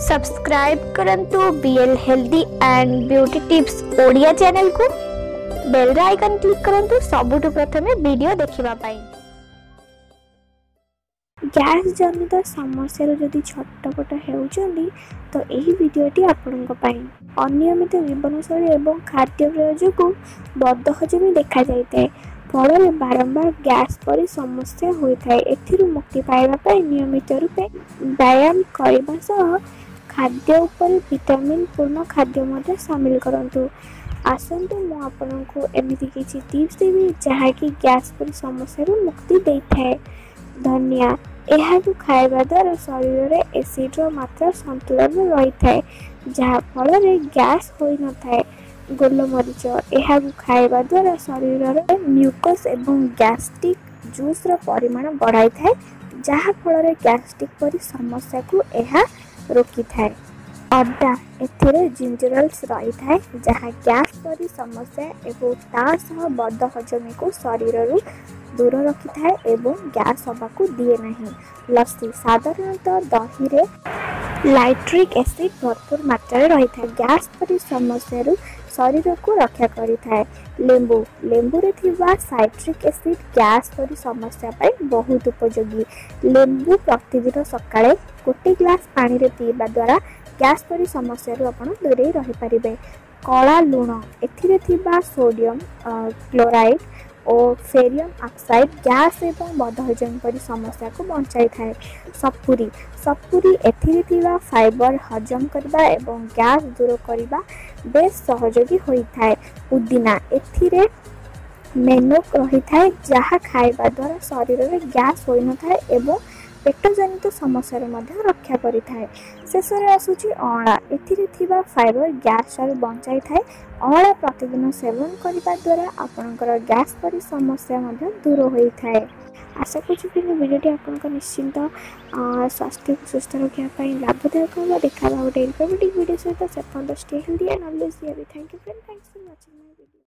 Subscribe करंतु BL healthy and beauty tips Odia channel को bell icon click करंतु सबुठु प्रथमे वीडियो देखिबा पाई। गैस जनित समस्या जदि छटपट होउचंदी तो यही वीडियोटी आपनक पाई। अनियमित जीवनशैली एवं खाद्य प्रयोग को बदहजमी देखा जाए फल बारंबार गैस परी समस्या होता है। एथिरु मुक्ति पाइबा नियमित रूपे व्यायाम करने सह खाद्य उपर विटामिन पूर्ण खाद्य मध्य शामिल करंतु। आसंतु मु आपनकु एमिति किछि टिप्स देबी जहाँकि गैस परी समस्या मुक्ति देइथाए। धनिया यह खाइबा द्वारा शरीर में एसिड मात्रा संतुलन रही है जहाँ फल गैस हो न थाए। गोलमरीच यह खाइबा द्वारा शरीर में म्यूकस एवं गैस्ट्रिक जूस परिमाण बढ़ाई थाए जहाँ फल गैस्ट्रिक परी समस्या को यह रोकी थाए। अदा एथिरे जिंजरल्स रही थाए जहाँ गैस परी समस्या एवं तासह बदहजमी को शरीर दूर रखी थाए एवं गैस हवा को दिए नहीं। लस्सी साधारणतः दही रे लाइट्रिक एसिड भरपूर मात्रा रही है गैस परी समस्या शरीर को रक्षा करी थाए। लेंबू लेंबू रे थिबा साइट्रिक एसिड गैस परी समस्या पाई बहुत उपयोगी। लेंबू प्रतिदिन सकाळे गोटे ग्लास पानी रे पीबा द्वारा गैस परी समस्या आपण दूरे रही पारिबे। कला लुण एथिरे थिबा सोडियम क्लोराइड और फेरियम ऑक्साइड गैस एवं बदहजम परी समस्या को बचाई थाए। सपुरी सपुरी एथिरे थिबा फाइबर हजम करबा एवं गैस दूर करबा बेस सहयोगी होई थाए। पुदीना एथिरे मेनोक रही थाए जहाँ खाइबा द्वारा शरीर में गैस होई न थाए एवं पेट जनित समस्या मध्य रक्षा करि थाए। शेष रे आसुची अँला एथिरे थिबा फाइबर गैस बचाई थाए। अँला प्रतिदिन सेवन करबा द्वारा आपनकर गैस परी समस्या मध्य दूर होई थाए। आशा करूँ वीडियोटी आपनक निश्चिंत स्वास्थ्य को सुस्थ रखा लाभदायक होगा। देखा गोटे इनफॉर्मेटिव वीडियो सहित से stay healthy and always thank you friend, thanks for watching my video.